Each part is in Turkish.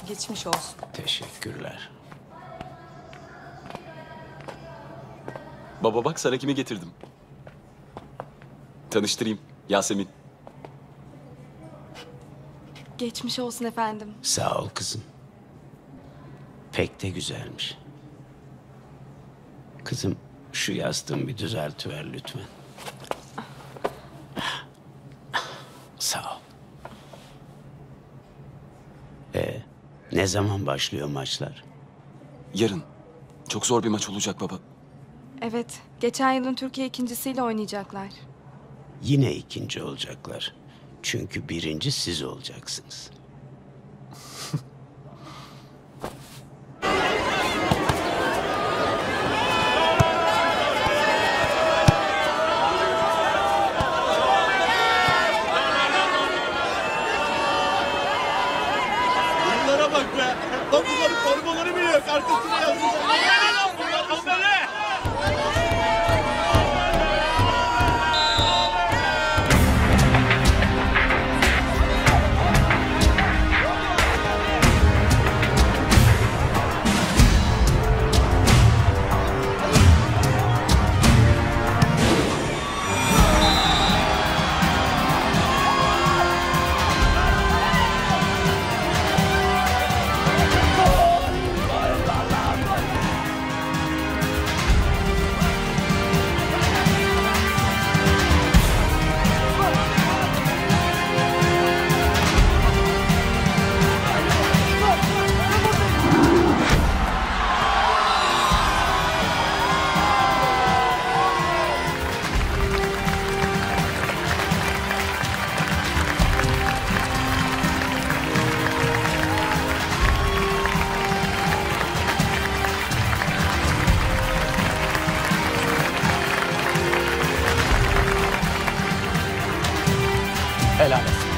Geçmiş olsun. Teşekkürler. Baba bak sana kimi getirdim. Tanıştırayım. Yasemin. Geçmiş olsun efendim. Sağ ol kızım. Pek de güzelmiş. Kızım şu yastığını bir düzeltiver lütfen. Sağ ol. Ne zaman başlıyor maçlar? Yarın. Çok zor bir maç olacak baba. Evet, geçen yılın Türkiye ikincisiyle oynayacaklar. Yine ikinci olacaklar. Çünkü birinci siz olacaksınız. Bunlara bak be. Bak bunların formaları bile yok. Arkasına yazmışlar. Amele lan bunlar. Amele. Helal olsun.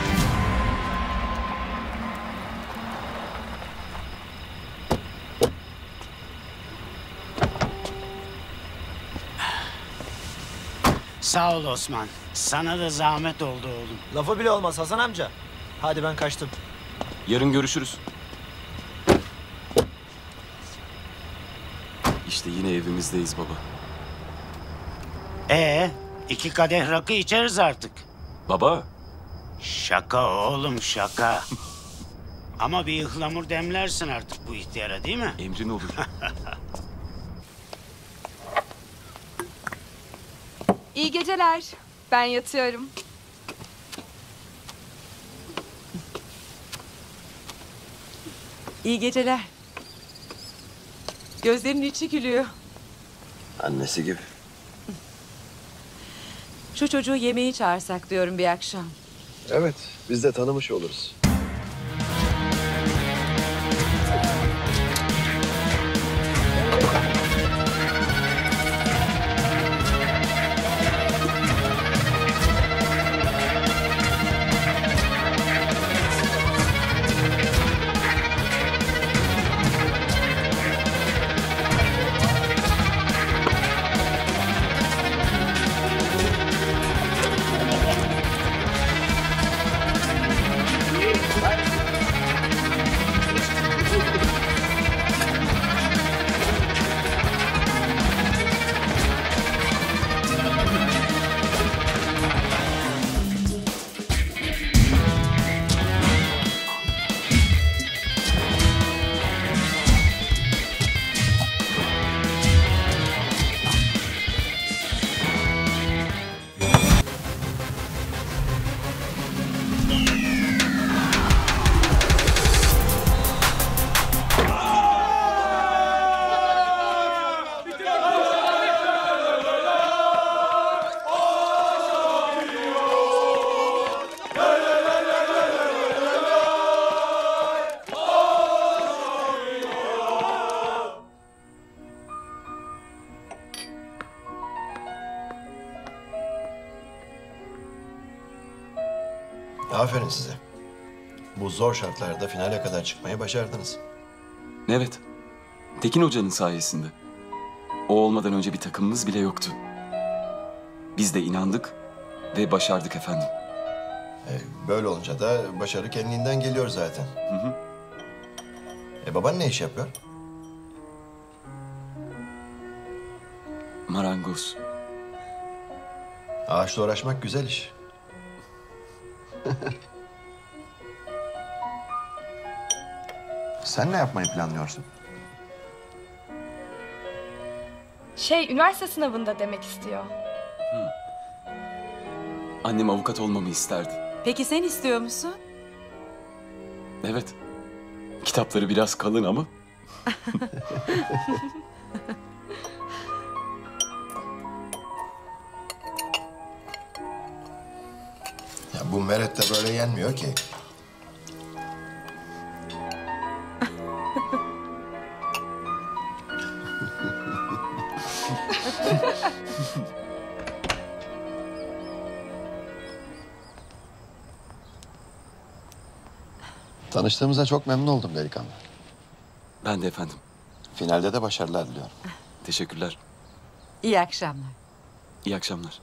Sağ ol Osman. Sana da zahmet oldu oğlum. Lafı bile olmaz Hasan amca. Hadi ben kaçtım. Yarın görüşürüz. İşte yine evimizdeyiz baba. 2 kadeh rakı içeriz artık. Baba. Şaka oğlum şaka. Ama bir ıhlamur demlersin artık bu ihtiyara değil mi? Emrin olur. İyi geceler. Ben yatıyorum. İyi geceler. Gözlerinin içi gülüyor. Annesi gibi. Şu çocuğu yemeğe çağırsak diyorum bir akşam. Evet, biz de tanımış oluruz. Aferin size. Bu zor şartlarda finale kadar çıkmayı başardınız. Evet. Tekin Hoca'nın sayesinde. O olmadan önce bir takımımız bile yoktu. Biz de inandık ve başardık efendim. Böyle olunca da başarı kendiliğinden geliyor zaten. Baban ne iş yapıyor? Marangoz. Ağaçla uğraşmak güzel iş. Sen ne yapmayı planlıyorsun? Üniversite sınavında demek istiyor. Annem avukat olmamı isterdi. Peki sen istiyor musun? Evet. Kitapları biraz kalın ama Ya bu Meret de böyle yenmiyor ki. Tanıştığımıza çok memnun oldum delikanlı. ben de efendim. Finalde de başarılar diliyorum. Teşekkürler. İyi akşamlar. İyi akşamlar.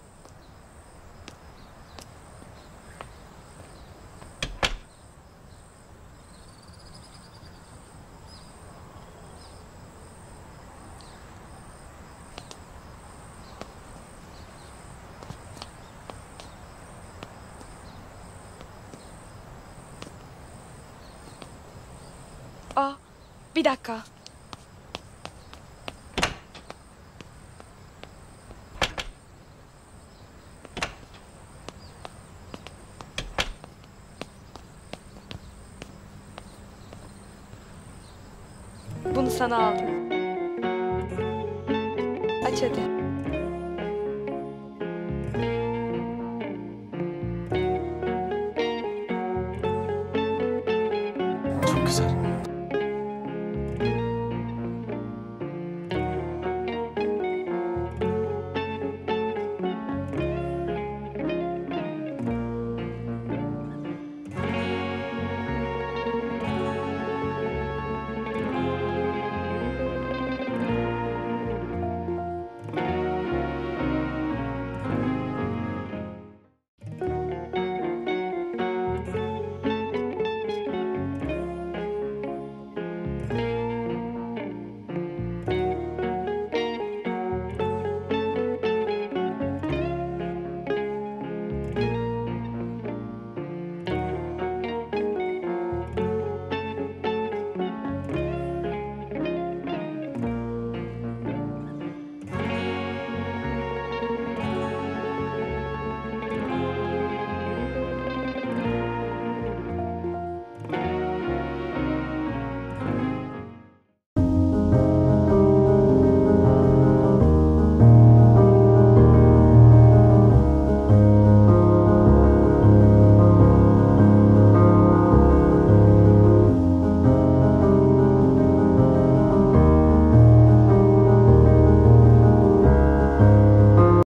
Aa, bir dakika. Bunu sana aldım. Aç hadi. Çok güzel.